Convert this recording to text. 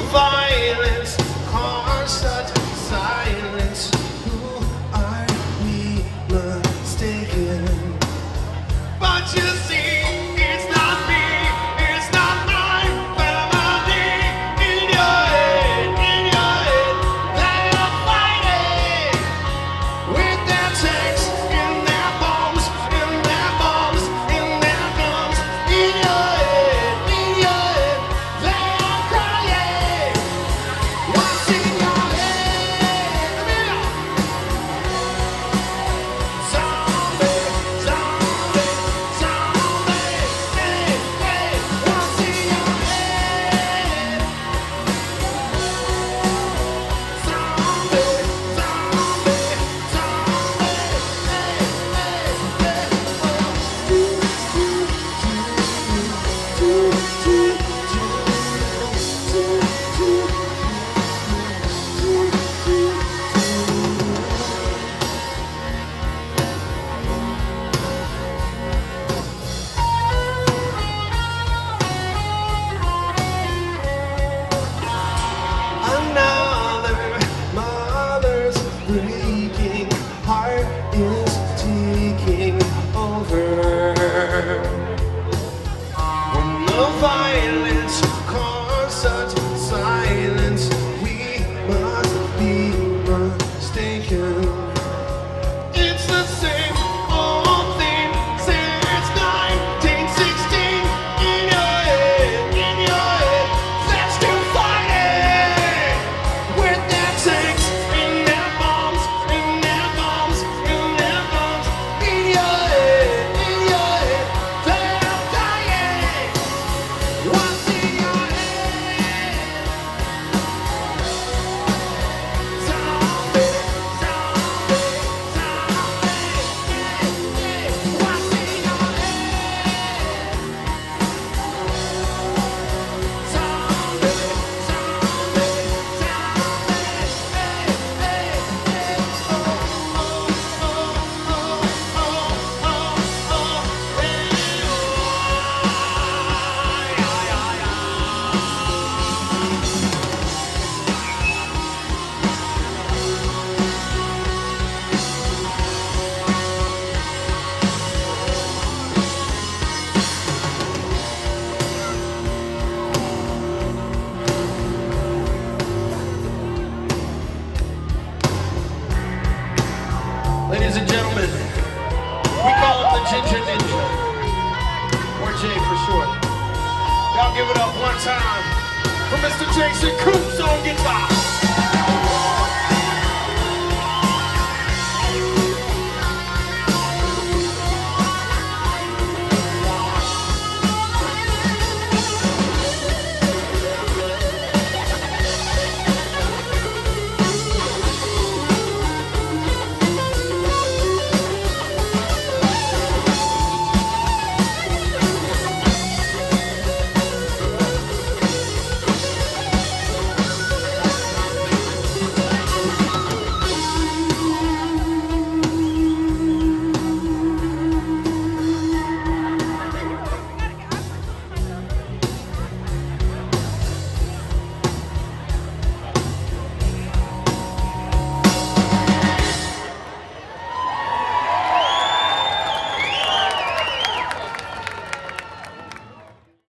violence, constant silence. Who are we mistaken? But you see, it's not me, it's not my family. In your head, they are fighting with their tanks, in their bombs, in their bombs, in their guns. In your head, they are crying. What's in your head? Zombie, zombie, zombie. Hey, hey, what's in your head? Zombie, zombie, zombie. Another mother's breaking heart is taking over. When the violence, constant silence, we must be mistaken. It's the same old thing since 1916. In your head, they're still fighting with their tanks, in their bombs, in their bombs, in their guns. In your head, they're dying. What's in your head? Zombie, zombie, zombie. What's in your head? Zombie, zombie, Ladies and gentlemen, we call him the Ginger Ninja, or Jay for short. Y'all give it up one time for Mr. Jason Coops on guitar.